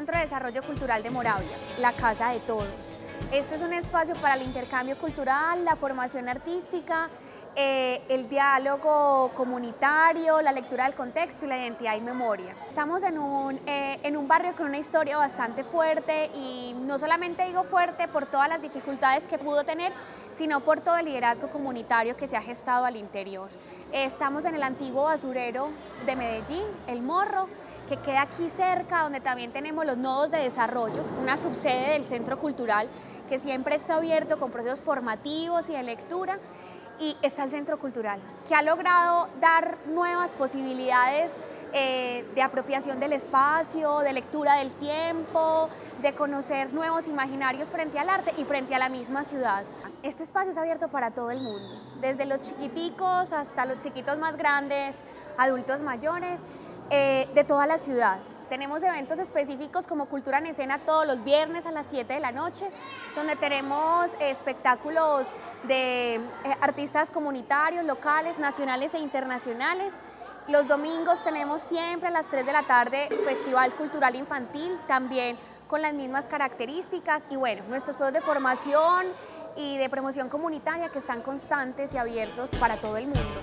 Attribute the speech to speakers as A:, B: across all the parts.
A: Centro de Desarrollo Cultural de Moravia, la Casa de Todos. Este es un espacio para el intercambio cultural, la formación artística, el diálogo comunitario, la lectura del contexto y la identidad y memoria. Estamos en un barrio con una historia bastante fuerte y no solamente digo fuerte por todas las dificultades que pudo tener, sino por todo el liderazgo comunitario que se ha gestado al interior. Estamos en el antiguo basurero de Medellín, El Morro, que queda aquí cerca, donde también tenemos los nodos de desarrollo, una subsede del Centro Cultural que siempre está abierto con procesos formativos y de lectura. Y está el Centro Cultural, que ha logrado dar nuevas posibilidades de apropiación del espacio, de lectura del tiempo, de conocer nuevos imaginarios frente al arte y frente a la misma ciudad. Este espacio es abierto para todo el mundo, desde los chiquiticos hasta los chiquitos más grandes, adultos mayores, de toda la ciudad. Tenemos eventos específicos como Cultura en Escena todos los viernes a las 7 de la noche, donde tenemos espectáculos de artistas comunitarios, locales, nacionales e internacionales. Los domingos tenemos siempre a las 3 de la tarde Festival Cultural Infantil, también con las mismas características. Y bueno, nuestros procesos de formación y de promoción comunitaria que están constantes y abiertos para todo el mundo.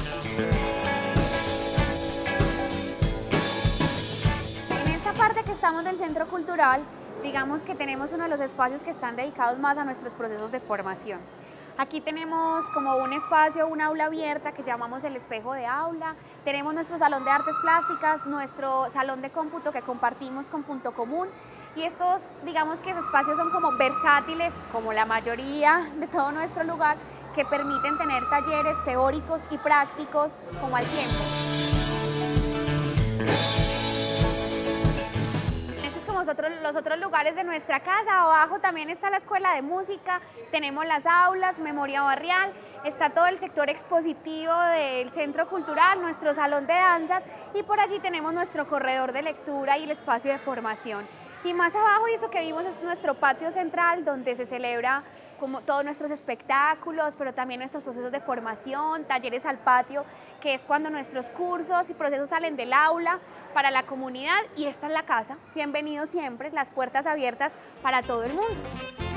A: Parte que estamos del Centro Cultural, digamos que tenemos uno de los espacios que están dedicados más a nuestros procesos de formación. Aquí tenemos como un espacio, un aula abierta que llamamos el espejo de aula, tenemos nuestro salón de artes plásticas, nuestro salón de cómputo que compartimos con Punto Común, y estos, digamos que esos espacios son como versátiles, como la mayoría de todo nuestro lugar, que permiten tener talleres teóricos y prácticos como al tiempo. Los otros lugares de nuestra casa. Abajo también está la escuela de música, tenemos las aulas, memoria barrial, está todo el sector expositivo del Centro Cultural, nuestro salón de danzas, y por allí tenemos nuestro corredor de lectura y el espacio de formación. Y más abajo, y eso que vimos, es nuestro patio central, donde se celebra como todos nuestros espectáculos, pero también nuestros procesos de formación, talleres al patio, que es cuando nuestros cursos y procesos salen del aula para la comunidad, y esta es la casa. Bienvenidos siempre, las puertas abiertas para todo el mundo.